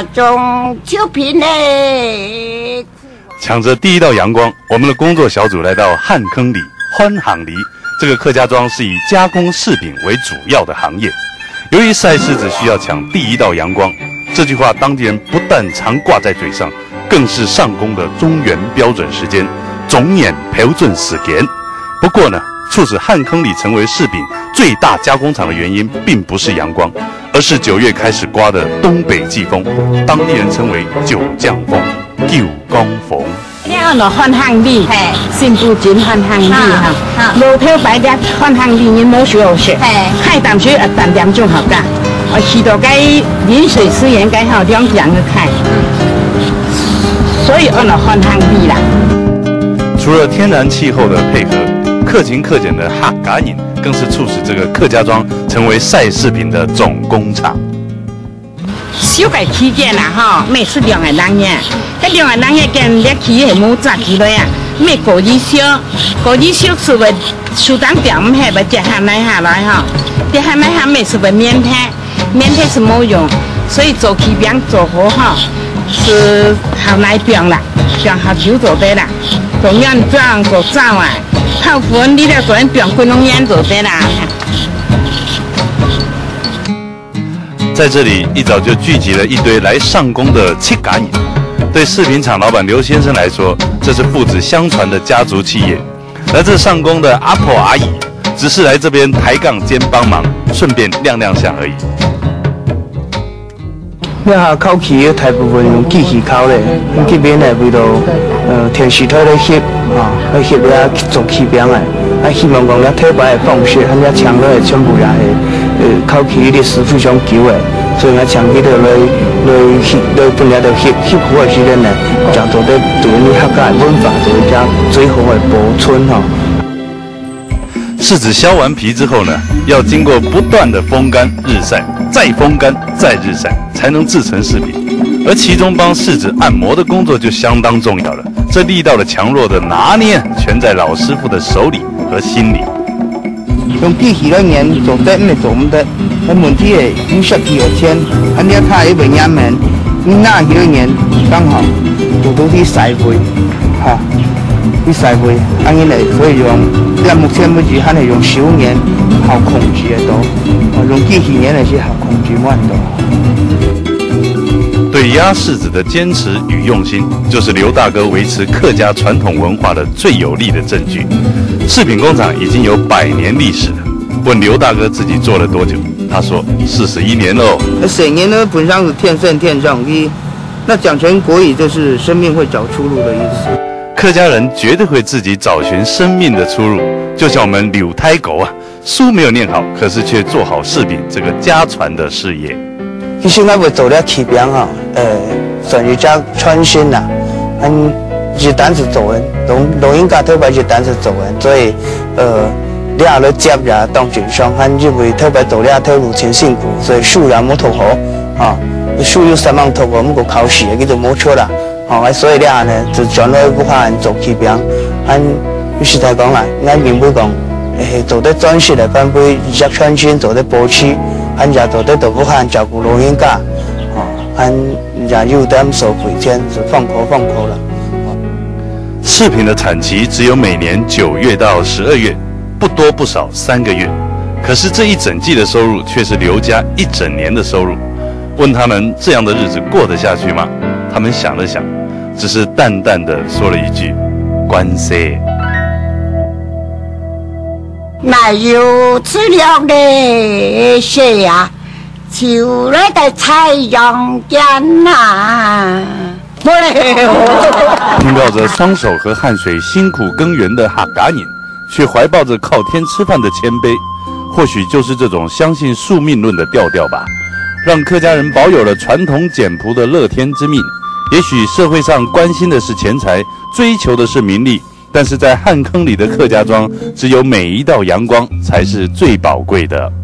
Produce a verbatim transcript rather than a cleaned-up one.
种秋品嘞。 抢着第一道阳光，我们的工作小组来到旱坑里欢行里。这个客家庄是以加工饰品为主要的行业。由于晒柿子需要抢第一道阳光，这句话当地人不但常挂在嘴上，更是上工的中原标准时间，总眼标准时间。不过呢，促使旱坑里成为柿饼最大加工厂的原因，并不是阳光，而是九月开始刮的东北季风，当地人称为九降风、九江风。 了咯，换行里，新布金换行里哈，路头摆只换行里，你冇学学，海淡水啊淡点种好噶，我去到该饮水思源该好两两个开，所以我咯换行里啦。 除了天然气候的配合，克勤克俭的客家人，更是促使这个客家庄成为晒柿品的总工厂。 小个起件啦吼，咩是两个人嘅，迄两个人嘅件你起系冇扎起来啊，咩果子烧，果子烧是为手当掉唔系，咪接下来下来哈，接下来下面是为面贴，面贴是冇用，所以做起饼做好哈，是好难饼啦，饼好久做得啦，做样装做早啊，泡粉你了做人饼滚龙烟做得啦。 在这里一早就聚集了一堆来上工的客家人。对饰品厂老板刘先生来说，这是父子相传的家族企业。而这上工的阿婆阿姨，只是来这边抬杠兼帮忙，顺便亮亮相而已。 你下烤漆大部分用机器烤嘞，这边呢为了呃天时台咧翕啊，来翕了做起饼的，啊希望讲了特别的方式，咱了抢了全部也是。呃，烤漆的师傅上求的，所以我长期的来来翕来本来就翕翕好的时阵呢，就做得对你客家文化做一家最好的保存哈。 柿子削完皮之后呢，要经过不断的风干、日晒，再风干、再日晒，才能制成柿饼。而其中帮柿子按摩的工作就相当重要了，这力道的强弱的拿捏，全在老师傅的手里和心里。 用机器来研做得唔做唔得，喺问题係要十幾個錢，喺呢一卡呢邊一面，你拿幾多年剛好做到啲細會嚇，啲細會，安尼嚟所以用，但目前為止還係用手研好控制得到，用機器研係是好控制唔到。 对压柿子的坚持与用心，就是刘大哥维持客家传统文化的最有力的证据。饰品工厂已经有百年历史了。问刘大哥自己做了多久，他说四十一年喽。 水年呢，本上是天生天长的，那讲成国语就是生命会找出路的意思。 客家人绝对会自己找寻生命的出路，就像我们柳胎狗啊，书没有念好，可是却做好饰品这个家传的事业。 其实我会做了起饼哈，呃，算是加创新啦，嗯。日单是做完，录录音家特别日单是做完，所以呃，了了接呀当军上，还因为特别做了透露真辛苦，所以数量冇投好啊，数有三万投我们个考试嘅就冇错啦，啊，所以了呢就转来不怕做起饼，按实在讲啦，按原本讲，诶做得专业来讲，会日创新做得保持，按也做得都不怕照顾录音家，啊，按也有点收费钱就放口放口了。 饰品的产期只有每年九月到十二月，不多不少三个月，可是这一整季的收入却是刘家一整年的收入。问他们这样的日子过得下去吗？他们想了想，只是淡淡的说了一句：“关系。” 哪有资料的谁呀？就来的太阳间呐！ 听到着双手和汗水辛苦耕耘的客家人，却怀抱着靠天吃饭的谦卑，或许就是这种相信宿命论的调调吧，让客家人保有了传统简朴的乐天之命。也许社会上关心的是钱财，追求的是名利，但是在旱坑里的客家庄，只有每一道阳光才是最宝贵的。